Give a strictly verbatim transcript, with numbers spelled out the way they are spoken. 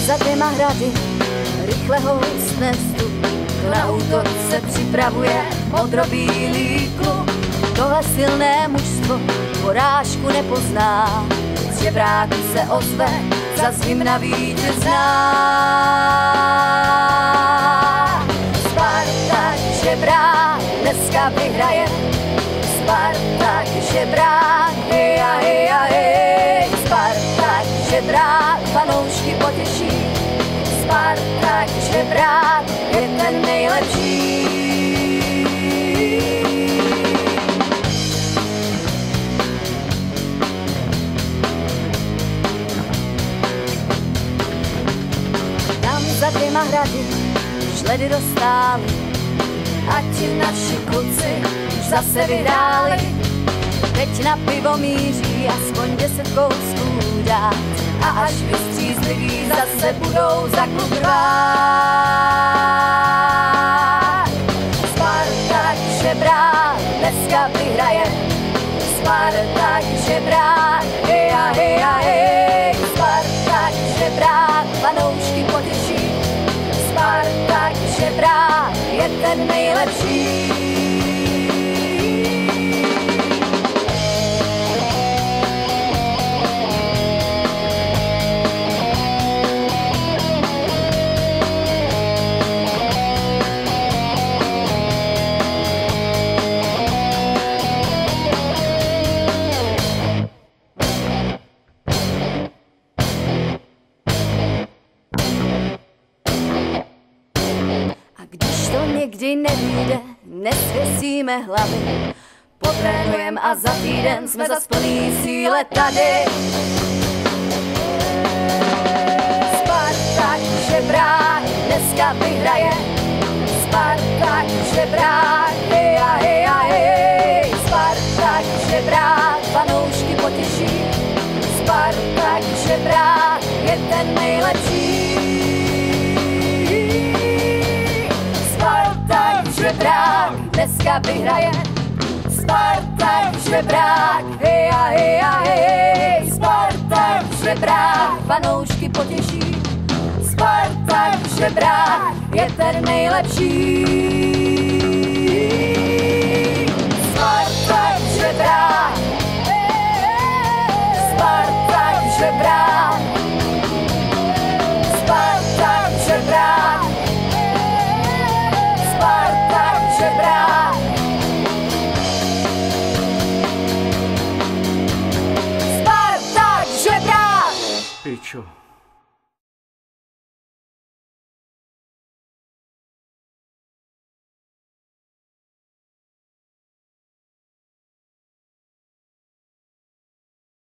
za dvěma hrady, rychle ho husne vstup. To na útok se připravuje modrobílý klub. Tohle silné mužstvo porážku nepozná, z žebráku se ozve, zas hymna vítězná. Spartak Žebrák dneska vyhraje, Spartak Žebrák, heja, heja, hej. Spartak Žebrák fanoušky potěší, Spartak Žebrák je ten nejlepší. Tam za dvěma hrady už ledy dostály, ať naši kluci už zase vyhráli. Teď na pivo míří aspoň deset kousků dát, a až vystřízliví zase budou za klub rvát. Spartak Žebrák dneska vyhraje, Spartak Žebrák, heja, heja, hej. Spartak Žebrák fanoušky potěší, Spartak Žebrák je ten nejlepší. Když to někdy nevyjde, nesvěsíme hlavy, potrénujem a za týden jsme zas plný síle tady. Spartak Žebrák dneska vyhraje, Spartak Žebrák, heja, heja, hej. Spartak Žebrák fanoušky potěší, Spartak Žebrák je ten nejlepší. Spartak Žebrák dneska vyhraje, Spartak Žebrák, heja, heja, hej. Spartak Žebrák fanoušky potěší, Spartak Žebrák je ten nejlepší. Spartak Žebrák, Spartak Žebrák, Spartak Žebrák, Spartak Žebrák. Spartak Žebrák! Pičo.